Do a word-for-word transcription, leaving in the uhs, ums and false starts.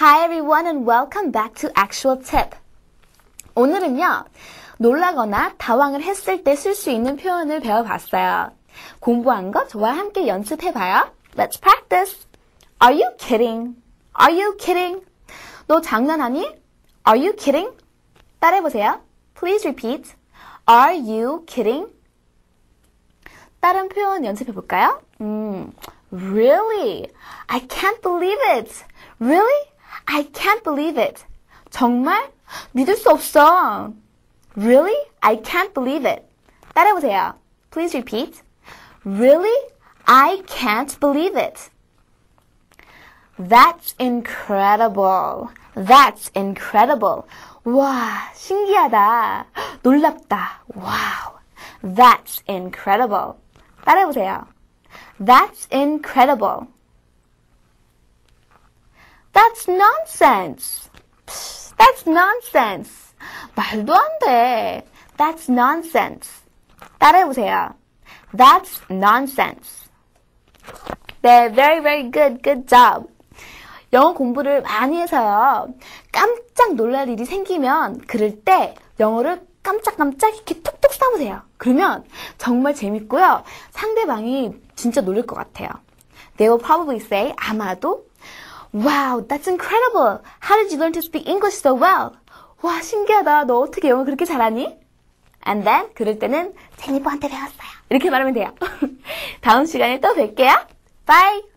Hi everyone and welcome back to Actual Tip. 오늘은요, 놀라거나 당황을 했을 때 쓸 수 있는 표현을 배워봤어요. 공부한 거 저와 함께 연습해봐요. Let's practice. Are you kidding? Are you kidding? 너 장난하니? Are you kidding? 따라해보세요. Please repeat. Are you kidding? 다른 표현 연습해볼까요? 음, Really? I can't believe it. Really? I can't believe it. 정말? 믿을 수 없어. Really? I can't believe it. 따라해보세요. Please repeat. Really? I can't believe it. That's incredible. That's incredible. 와, 신기하다. 놀랍다. Wow. That's incredible. 따라해보세요. That's incredible. That's nonsense. Psst, that's nonsense. 말도 안 돼. That's nonsense. 따라해보세요. That's nonsense. 네, very, very good, good job. 영어 공부를 많이 해서요. 깜짝 놀랄 일이 생기면 그럴 때 영어를 깜짝깜짝 이렇게 톡톡 써보세요. 그러면 정말 재밌고요. 상대방이 진짜 놀랄 것 같아요. They will probably say, 아마도, Wow, that's incredible. How did you learn to speak English so well? 와, 신기하다. 너 어떻게 영어 그렇게 잘하니? And then, 그럴 때는 제니퍼한테 배웠어요. 이렇게 말하면 돼요. 다음 시간에 또 뵐게요. Bye!